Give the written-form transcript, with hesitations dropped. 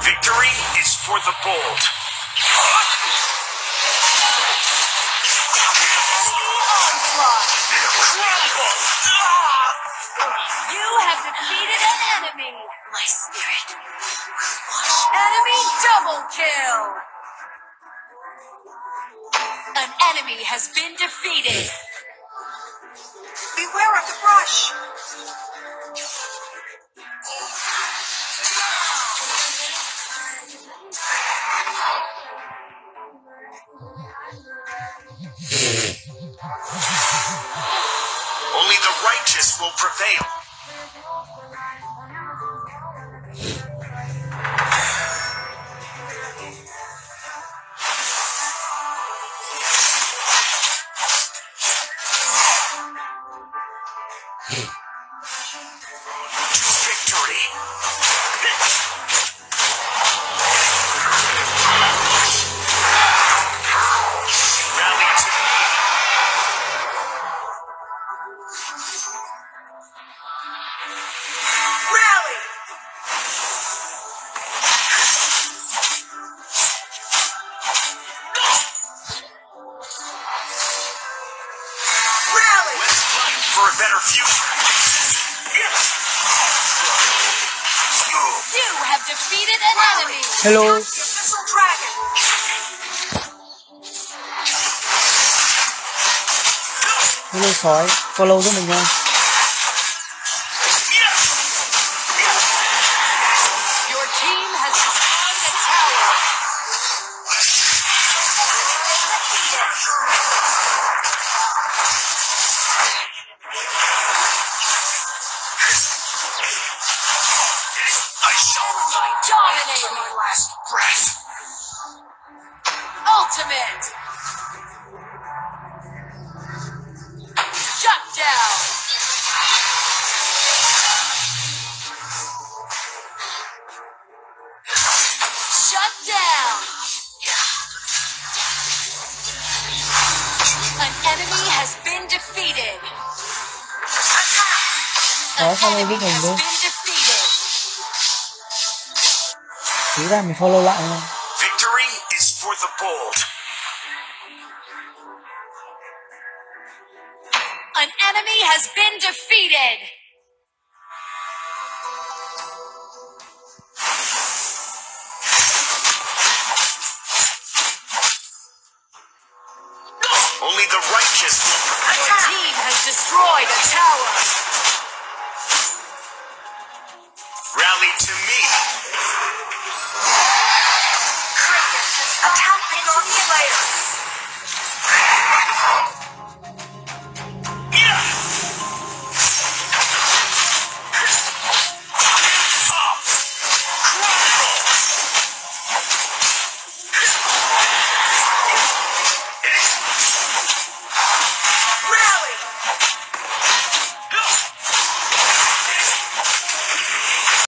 Victory is for the bold. You have defeated an enemy. My spirit will watch. Enemy double kill. An enemy has been defeated. Beware of the brush. Only the righteous will prevail. Victory. Rally to me. Rally. Rally. Let's fight for a better future. You have defeated an enemy. Hello. Missile dragon. Hello sói, follow giúp mình nha. Your team has destroyed a tower. I shall Dominating. my last breath. Ultimate. Shut down. Shut down. An enemy has been defeated. An Đó, follow enemy giúp mình has luôn. been defeated. Tí ra mình follow lại nha. Victory is for the bold. An enemy has been defeated. Only the righteous will prevail. Your team has destroyed a tower. Rally to me. Attack the enemy layer.